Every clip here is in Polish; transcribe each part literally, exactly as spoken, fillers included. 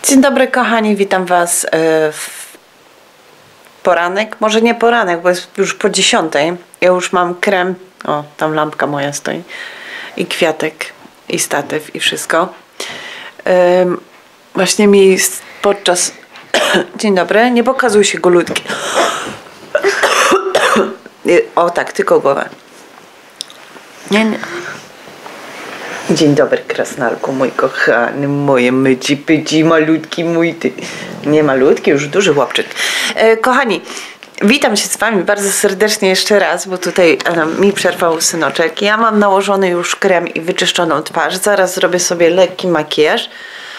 Dzień dobry kochani, witam was w poranek, może nie poranek, bo jest już po dziesiątej. Ja już mam krem, o tam lampka moja stoi i kwiatek i statyw i wszystko. Um, właśnie mi podczas... Dzień dobry, nie pokazuj się golutki. O tak, tylko głowę. Nie, nie. Dzień dobry krasnalku, mój kochany, moje myci pyci, malutki mój ty. Nie malutki, już duży chłopczyk. E, kochani, witam się z wami bardzo serdecznie jeszcze raz, bo tutaj e, mi przerwał synoczek. Ja mam nałożony już krem i wyczyszczoną twarz. Zaraz zrobię sobie lekki makijaż.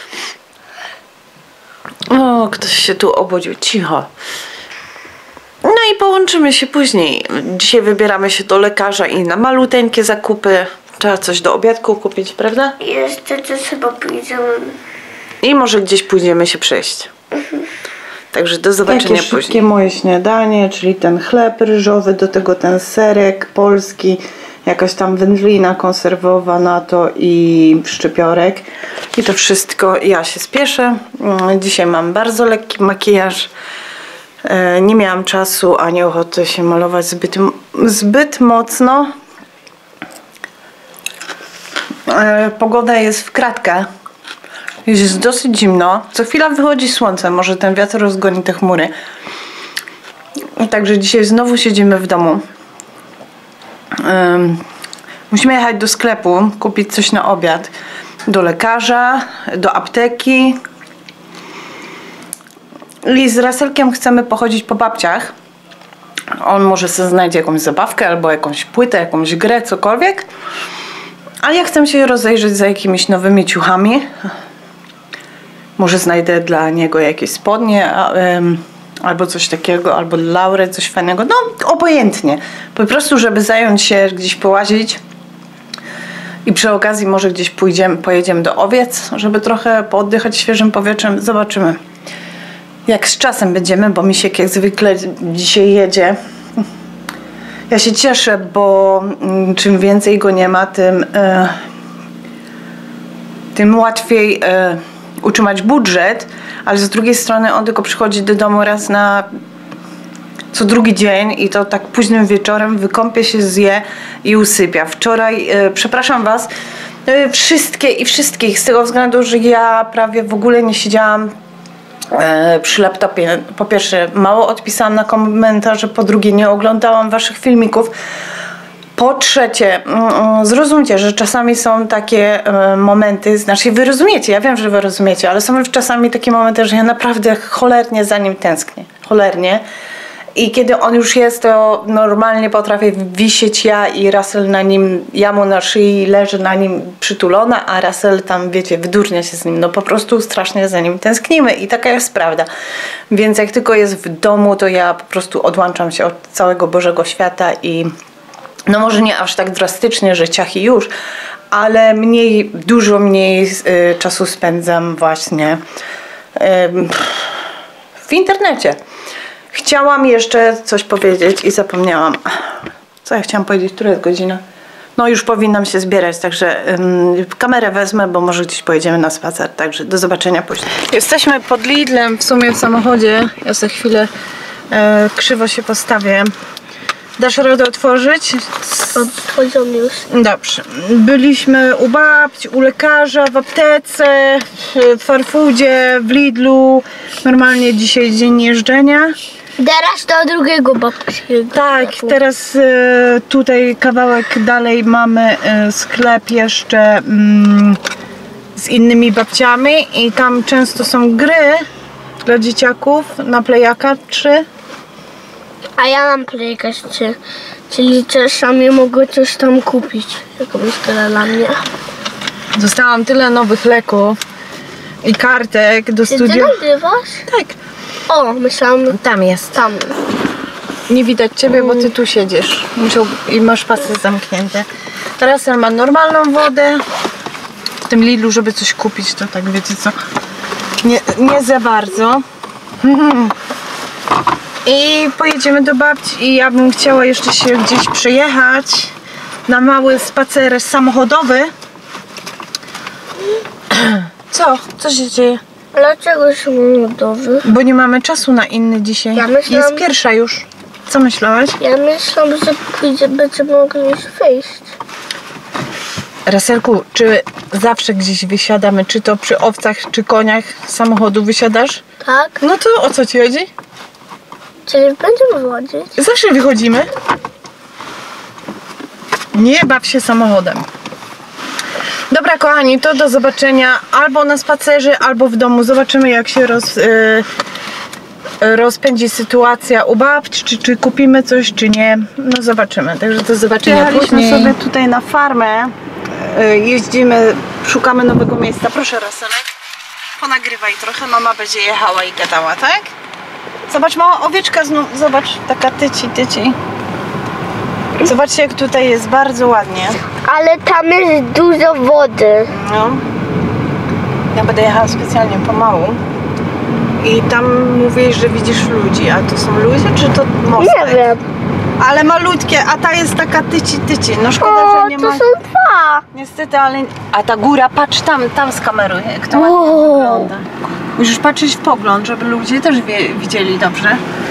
O, ktoś się tu obudził, cicho. No i połączymy się później. Dzisiaj wybieramy się do lekarza i na maluteńkie zakupy. Trzeba coś do obiadku kupić, prawda? I jeszcze też chyba pójdziemy. I może gdzieś pójdziemy się przejść. Mhm. Także do zobaczenia Takie później. szybkie moje śniadanie, czyli ten chleb ryżowy, do tego ten serek polski, jakaś tam wędlina konserwowa na to i szczypiorek. I to wszystko, ja się spieszę. Dzisiaj mam bardzo lekki makijaż. Nie miałam czasu ani ochoty się malować zbyt, zbyt mocno. Pogoda jest w kratkę. Jest dosyć zimno. Co chwila wychodzi słońce. Może ten wiatr rozgoni te chmury. Także dzisiaj znowu siedzimy w domu. Um, musimy jechać do sklepu, kupić coś na obiad. Do lekarza, do apteki. I z Raselkiem chcemy pochodzić po babciach. On może sobie znajdzie jakąś zabawkę, albo jakąś płytę, jakąś grę, cokolwiek. A ja chcę się rozejrzeć za jakimiś nowymi ciuchami. Może znajdę dla niego jakieś spodnie, um, albo coś takiego, albo dla Laury coś fajnego. No, obojętnie. Po prostu, żeby zająć się, gdzieś połazić. I przy okazji może gdzieś pójdziemy, pojedziemy do owiec, żeby trochę pooddychać świeżym powietrzem. Zobaczymy, jak z czasem będziemy, bo Misiek jak zwykle dzisiaj jedzie. Ja się cieszę, bo czym więcej go nie ma, tym, e, tym łatwiej e, utrzymać budżet, ale z drugiej strony on tylko przychodzi do domu raz na co drugi dzień i to tak późnym wieczorem, wykąpie się, zje i usypia. Wczoraj, e, przepraszam was, e, wszystkie i wszystkich z tego względu, że ja prawie w ogóle nie siedziałam przy laptopie. Po pierwsze mało odpisałam na komentarze, po drugie nie oglądałam waszych filmików, po trzecie zrozumcie, że czasami są takie momenty, znaczy wy rozumiecie, ja wiem, że wy rozumiecie, ale są czasami takie momenty, że ja naprawdę cholernie za nim tęsknię, cholernie. I kiedy on już jest, to normalnie potrafię wisieć ja i Russell na nim, ja mu na szyi leży na nim przytulona, a Russell tam, wiecie, wydurnia się z nim. No po prostu strasznie za nim tęsknimy i taka jest prawda. Więc jak tylko jest w domu, to ja po prostu odłączam się od całego Bożego Świata i no może nie aż tak drastycznie, że ciach i już, ale mniej, dużo mniej y, czasu spędzam właśnie y, w internecie. Chciałam jeszcze coś powiedzieć i zapomniałam. Co ja chciałam powiedzieć? Która jest godzina? No już powinnam się zbierać, także ym, kamerę wezmę, bo może gdzieś pojedziemy na spacer. Także do zobaczenia później. Jesteśmy pod Lidlem, w sumie w samochodzie. Ja za chwilę e, krzywo się postawię. Dasz radę otworzyć? Otworzą już. Dobrze. Byliśmy u babci, u lekarza, w aptece, w Farfoodzie, w Lidlu. Normalnie dzisiaj dzień jeżdżenia. Teraz do drugiego babciego. Tak, teraz e, tutaj kawałek dalej mamy e, sklep jeszcze mm, z innymi babciami i tam często są gry dla dzieciaków na Playaka trzy. A ja mam Playka trzy, czyli czasami mogę coś tam kupić, jakąś grę dla mnie. Dostałam tyle nowych leków i kartek do studia. Ty nagrywasz? Tak. O, myślałam, Tam jest. tam. Nie widać ciebie, bo ty tu siedzisz. Musiał, i masz pasy zamknięte. Teraz ma normalną wodę. W tym Lidlu, żeby coś kupić, to tak wiecie co. Nie, nie za bardzo. I pojedziemy do babci i ja bym chciała jeszcze się gdzieś przejechać na mały spacer samochodowy. Co? Co się dzieje? Dlaczego samochodowy? Bo nie mamy czasu na inny dzisiaj. Ja myślałam- Jest pierwsza już. Co myślałeś? Ja myślałam, że pójdzie, będziemy mogli już wyjść. Raselku, czy zawsze gdzieś wysiadamy? Czy to przy owcach, czy koniach z samochodu wysiadasz? Tak? No to o co ci chodzi? Czyli będziemy wychodzić? Zawsze wychodzimy. Nie baw się samochodem. Dobra, kochani, to do zobaczenia albo na spacerze, albo w domu. Zobaczymy, jak się roz, yy, rozpędzi sytuacja u babci, czy, czy kupimy coś, czy nie. No zobaczymy, także do zobaczenia Przyjechaliśmy później. sobie tutaj na farmę. Y, Jeździmy, szukamy nowego miejsca. Proszę, Raselek, ponagrywaj trochę. Mama będzie jechała i gadała, tak? Zobacz, mała owieczka znów, zobacz, taka tyci, tyci. Zobaczcie, jak tutaj jest bardzo ładnie. Ale tam jest dużo wody. No. Ja będę jechała specjalnie pomału. I tam mówisz, że widzisz ludzi. A to są ludzie, czy to mostek? Nie wiem. Ale malutkie, a ta jest taka tyci, tyci. No szkoda, O, że nie to ma... są dwa. Niestety, ale... A ta góra, patrz tam, tam skameruj, jak to ładnie O. wygląda. Musisz patrzeć w pogląd, żeby ludzie też wie, widzieli dobrze.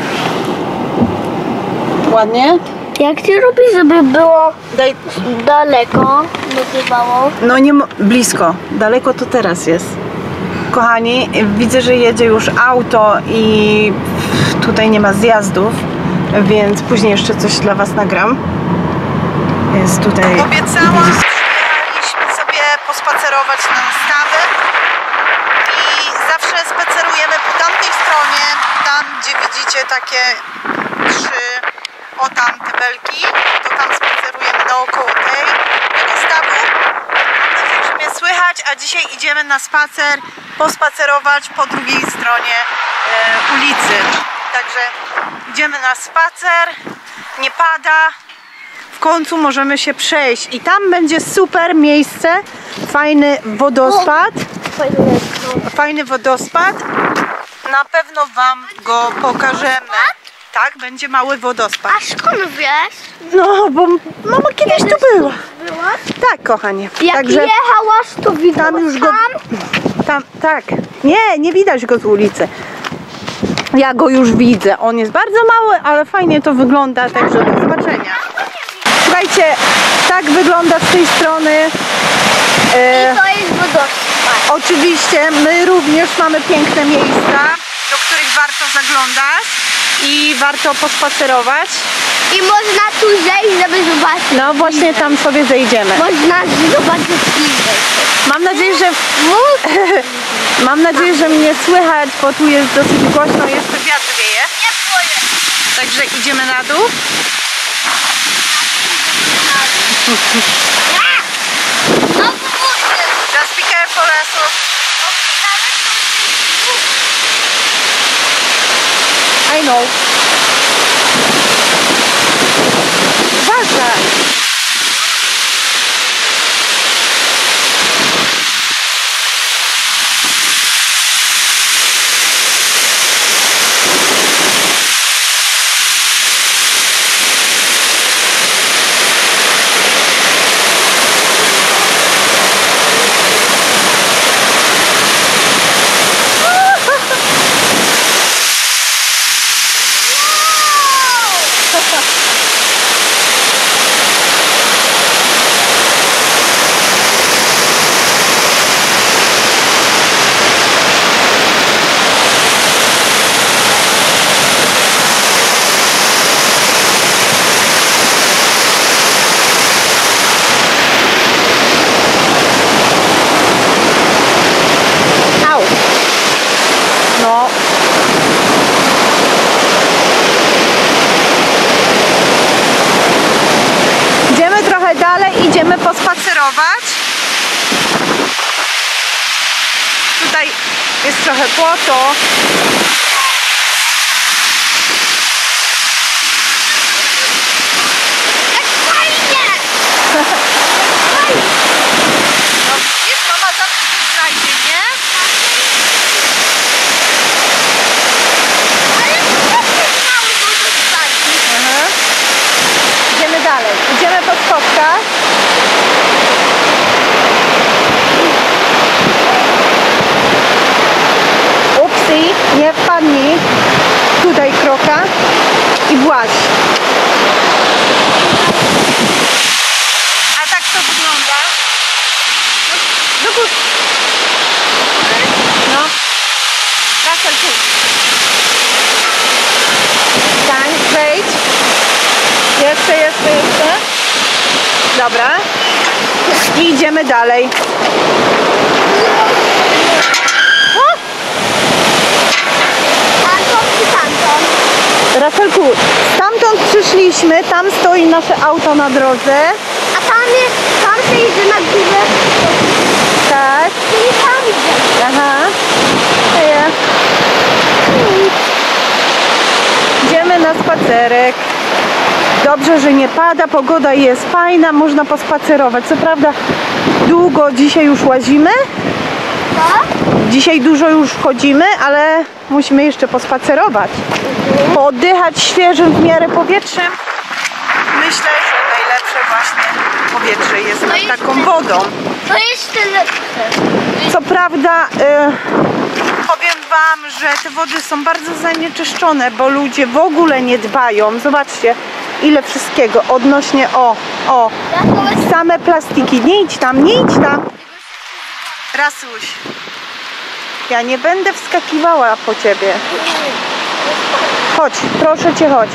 Ładnie? Jak ty robisz, żeby było Daj... daleko, bywało? No nie mo- blisko, daleko to teraz jest. Kochani, widzę, że jedzie już auto i tutaj nie ma zjazdów, więc później jeszcze coś dla was nagram. Jest tutaj... Obiecałam, że jechaliśmy sobie pospacerować na stawę i zawsze spacerujemy po tamtej stronie, tam gdzie widzicie takie trzy, o tam te belki, to tam spacerujemy naokoło tej, tego stawu. Mam nadzieję, że mnie słychać, a dzisiaj idziemy na spacer, pospacerować po drugiej stronie e, ulicy. Także idziemy na spacer, nie pada, w końcu możemy się przejść i tam będzie super miejsce, fajny wodospad, fajny wodospad, na pewno wam go pokażemy. Tak, będzie mały wodospad. A skąd wiesz? No, bo mama kiedyś tu była. Była? Tak, kochanie. Jak Także jechałaś, to widziałaś tam już go... tam? Tam, tak. Nie, nie widać go z ulicy. Ja go już widzę. On jest bardzo mały, ale fajnie to wygląda, także do zobaczenia. Słuchajcie, tak wygląda z tej strony. E, I to jest wodospad. Oczywiście my również mamy piękne miejsca, do których warto zaglądać i warto pospacerować. I można tu zejść, żeby zobaczyć. No właśnie tam sobie zejdziemy. Można zobaczyć bliżej. Mam nadzieję, że mam nadzieję, że mnie słychać, bo tu jest dosyć głośno, jeszcze wiatr wieje. Nie boję. Także idziemy na dół. No wody. Just be careful, Esu. I know. Uważaj. No. Idziemy trochę dalej, idziemy pospacerować. Tutaj jest trochę błoto. Jak fajnie. No widzisz, mama zawsze coś znajdzie, nie? Ale to jest mały wodospad. Aha. Idziemy dalej. Idziemy po schodkach. Dobra. I idziemy dalej. Rafelku, stamtąd przyszliśmy, tam stoi nasze auto na drodze. A tam jest, tam się idzie na górę. Tak. I tam idzie. Aha. Eje. Idziemy na spacerek. Dobrze, że nie pada, pogoda jest fajna, można pospacerować. Co prawda długo dzisiaj już łazimy. Tak? Dzisiaj dużo już chodzimy, ale musimy jeszcze pospacerować. Pooddychać świeżym w miarę powietrzem. Myślę, że najlepsze właśnie powietrze jest nad taką wodą. To jest lepsze. Co prawda e, powiem wam, że te wody są bardzo zanieczyszczone, bo ludzie w ogóle nie dbają. Zobaczcie, ile wszystkiego odnośnie o, o same plastiki. Nie idź tam, nie idź tam. Rasuś, ja nie będę wskakiwała po ciebie. Chodź, proszę cię, chodź.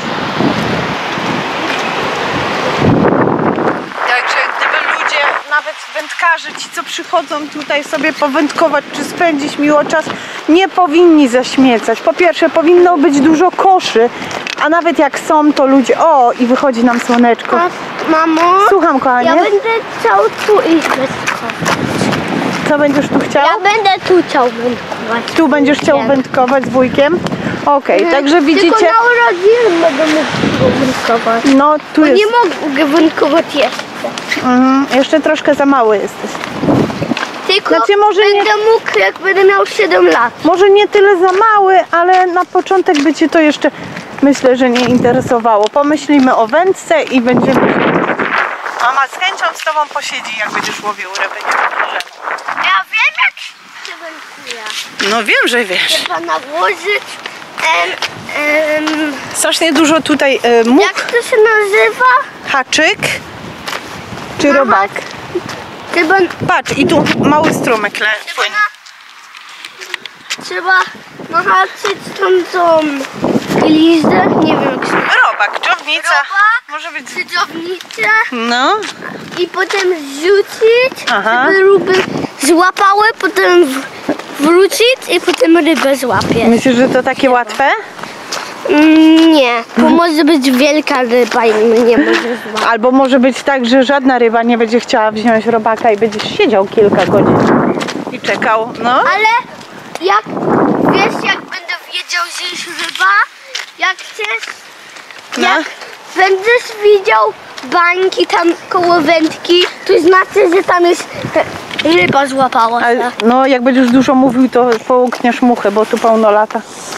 Także gdyby ludzie, nawet wędkarze, ci co przychodzą tutaj sobie powędkować czy spędzić miło czas, nie powinni zaśmiecać. Po pierwsze, powinno być dużo koszy, a nawet jak są, to ludzie... O, i wychodzi nam słoneczko. Mamo, Słucham, kochanie. ja będę chciał tu iść wędkować. Co będziesz tu chciał? Ja będę tu chciał wędkować. Tu będziesz chciał wędkować z wujkiem? Okej, okay, także widzicie... Tylko na urodziny będę mógł wędkować. No, tu Bo jest... nie mogę wędkować jeszcze. Mhm, jeszcze troszkę za mały jesteś. Tylko Znaczy, może będę nie... mógł, jak będę miał siedem lat. Może nie tyle za mały, ale na początek by cię to jeszcze, myślę, że nie interesowało. Pomyślimy o wędce i będziemy... Mama z chęcią z tobą posiedzi, jak będziesz łowił ryby, nie ma problemu. Ja wiem, jak się wędkuje. No wiem, że wiesz. Trzeba nałożyć... Em, em, Strasznie dużo tutaj e, much, jak to się nazywa? haczyk czy Mama. robak. Trzeba, Patrz, i tu mały strumyk le, trzeba, płynie. na, trzeba nahaczyć tam tą glizdę. Nie wiem, jak się nazywa. Robak, dżownica. Robak, Może być... krzyżownicę No. i potem zrzucić, Aha. żeby ryby złapały, potem w, wrócić i potem rybę złapie. Myślisz, że to takie łatwe? Mm, nie, bo może być wielka ryba i nie może złapać. Albo może być tak, że żadna ryba nie będzie chciała wziąć robaka i będziesz siedział kilka godzin i czekał, no. Ale jak, wiesz, jak będę wiedział, że jest ryba, jak chcesz, No. jak będziesz widział bańki tam koło wędki, to znaczy, że tam jest ryba złapała się. Ale, no jak będziesz dużo mówił, to połkniesz muchę, bo tu pełno lata.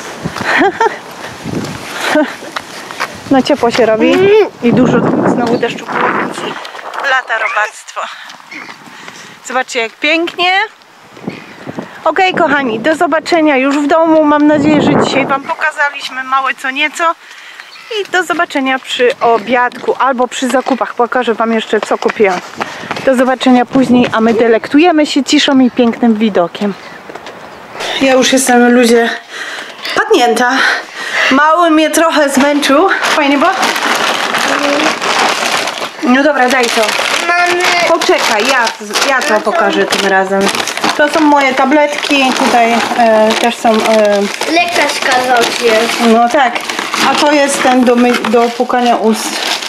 No ciepło się robi i dużo znowu deszczu było, więc lata robactwo. Zobaczcie, jak pięknie. Ok, kochani, do zobaczenia już w domu. Mam nadzieję, że dzisiaj wam pokazaliśmy małe co nieco. I do zobaczenia przy obiadku albo przy zakupach. Pokażę wam jeszcze, co kupiłam. Do zobaczenia później, a my delektujemy się ciszą i pięknym widokiem. Ja już jestem, ludzie, padnięta. Mały mnie trochę zmęczył. Fajnie było? No dobra, daj to. Mamy... Poczekaj, ja, ja to pokażę tym razem. To są moje tabletki. Tutaj e, też są... E, Lekarz kazał ci jeść. no tak. A to jest ten do, my, do pukania ust.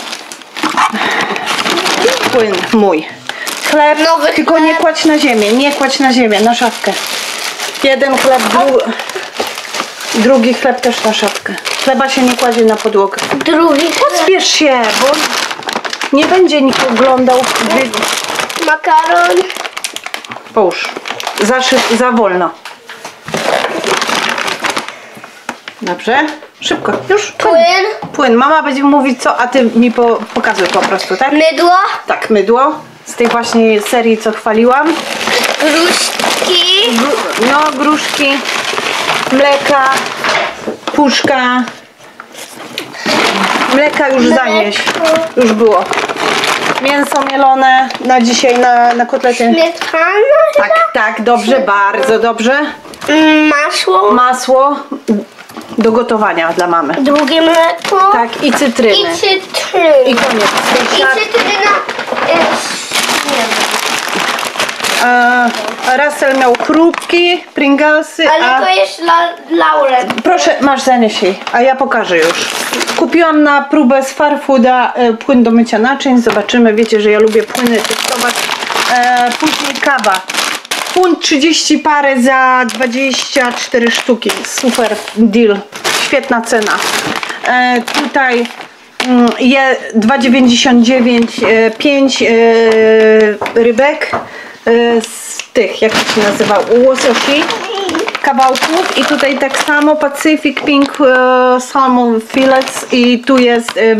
Płyn mój. Chleb, Nowy tylko chleb. nie kładź na ziemię. Nie kładź na ziemię, na szafkę. Jeden chleb, dru, drugi chleb też na szafkę. Chleba się nie kładzie na podłogę. Drugi Pospiesz się, bo nie będzie nikt oglądał. makaron. Połóż. Za, szyb, za wolno. Dobrze? Szybko. Już. Płyn. Płyn. Mama będzie mówić co, a ty mi po, pokazuj po prostu, tak? Mydło. Tak, mydło. Z tej właśnie serii, co chwaliłam. Gruszki. Gru, no, gruszki. Mleka. Puszka. Mleka już zanieś. Już było. Mięso mielone na dzisiaj na, na kotlety. Śmietana. Tak, tak, dobrze, bardzo dobrze. Mm, Masło. Masło do gotowania dla mamy. Drugie mleko. Tak, i cytryny. I cytryny. I koniec. I cytryna nie wiem. E, Russell miał chrupki, Pringlesy, Ale a... to jest la, Laurel. Proszę, masz, zanieś jej, a ja pokażę już. Kupiłam na próbę z Farfooda e, płyn do mycia naczyń. Zobaczymy, wiecie, że ja lubię płyny testować. E, później kawa. Funt trzydzieści parę za dwadzieścia cztery sztuki. Super deal. Świetna cena. E, tutaj mm, je dwa dziewięćdziesiąt dziewięć, e, pięć e, rybek e, z tych, jak to się nazywa, łososi. Kawałków i tutaj tak samo Pacific Pink e, Salmon Fillets i tu jest e,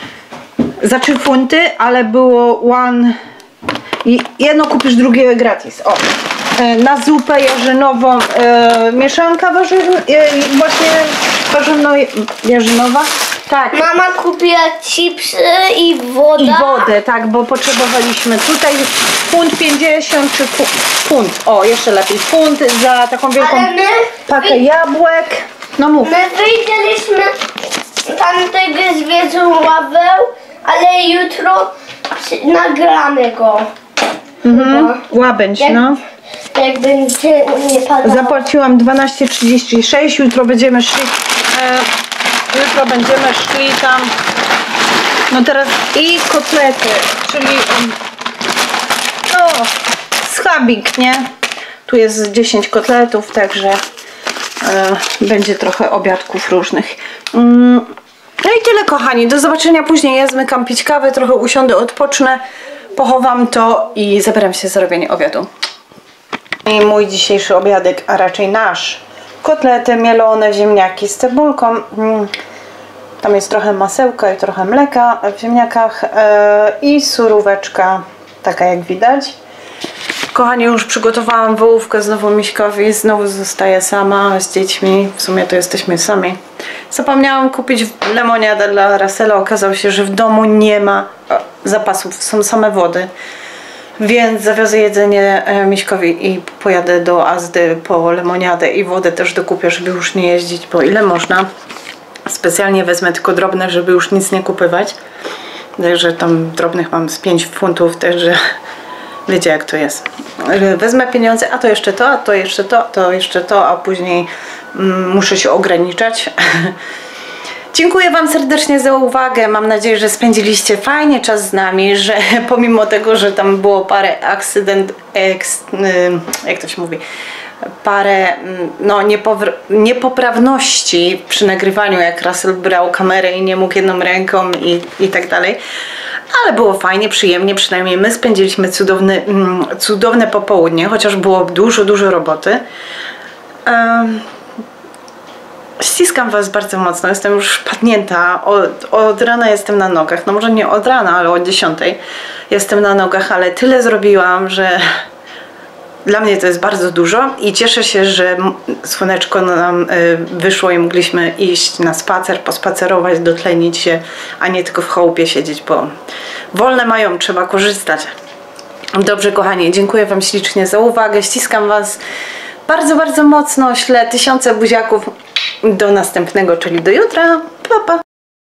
za trzy funty, ale było one i jedno kupisz, drugie gratis. O, e, na zupę jarzynową e, mieszanka warzywna, e, właśnie warzywno-jarzynowa. Tak. Mama kupiła chipsy i wodę. I wodę, tak, bo potrzebowaliśmy tutaj funt pięćdziesiąt czy fu, funt, o jeszcze lepiej, funt za taką wielką Ale my, pakę wy, jabłek. No mów. my wyjdzieliśmy tamtego zwierząt, ale jutro przy- nagramy go. Mhm. Łabędź, Jak- no. Jak będzie nie padało. Zapłaciłam dwanaście trzydzieści sześć, jutro będziemy szli, e, jutro będziemy szli tam, no teraz i kotlety, czyli um, no, schabik, nie? Tu jest dziesięć kotletów, także e, będzie trochę obiadków różnych. Mm, no i tyle, kochani, do zobaczenia później. Ja zmykam pić kawę, trochę usiądę, odpocznę, pochowam to i zabieram się za robienie obiadu. I mój dzisiejszy obiadek, a raczej nasz. Kotlety mielone, ziemniaki z cebulką. Mm. Tam jest trochę masełka i trochę mleka w ziemniakach yy, i suróweczka, taka jak widać. Kochani, już przygotowałam wołówkę znowu Miśkowi, znowu zostaję sama z dziećmi, w sumie to jesteśmy sami. Zapomniałam kupić lemoniadę dla Russella, okazało się, że w domu nie ma zapasów, są same wody. Więc zawiozę jedzenie Miśkowi i pojadę do Azdy po lemoniadę i wodę też dokupię, żeby już nie jeździć, bo ile można. Specjalnie wezmę tylko drobne, żeby już nic nie kupywać. Także tam drobnych mam z pięć funtów, także wiecie jak to jest. Wezmę pieniądze, a to jeszcze to, a to jeszcze to, to jeszcze to, a później mm, muszę się ograniczać. Dziękuję Wam serdecznie za uwagę. Mam nadzieję, że spędziliście fajnie czas z nami, że pomimo tego, że tam było parę akcydent, eks, jak to się mówi, parę no, niepoprawności przy nagrywaniu, jak Russell brał kamerę i nie mógł jedną ręką i, i tak dalej. Ale było fajnie, przyjemnie, przynajmniej my spędziliśmy cudowny, cudowne popołudnie, chociaż było dużo, dużo roboty. Um, Ściskam Was bardzo mocno, jestem już padnięta, od, od rana jestem na nogach, no może nie od rana, ale od dziesiątej jestem na nogach, ale tyle zrobiłam, że dla mnie to jest bardzo dużo i cieszę się, że słoneczko nam wyszło i mogliśmy iść na spacer, pospacerować, dotlenić się, a nie tylko w chałupie siedzieć, bo wolne mają, trzeba korzystać. Dobrze, kochani, dziękuję Wam ślicznie za uwagę, ściskam Was bardzo, bardzo mocno, ślę tysiące buziaków. Do następnego, czyli do jutra. Pa, pa.